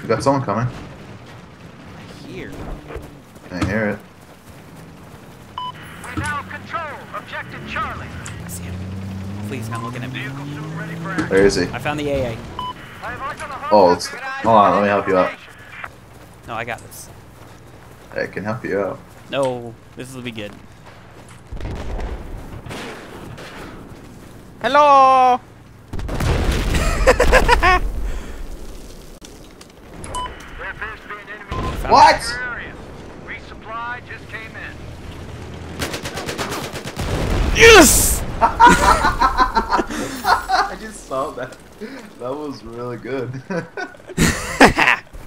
got someone coming. Here. I hear it. We now control objective Charlie. I see him. Please, not looking at me. Vehicle soon ready for action. Where is he? I found the AA. Oh, it's, hold on, let me help you out. No, I got this. I can help you out. No, this will be good. Hello. What? Resupply just came in. Yes! I just saw that. That was really good.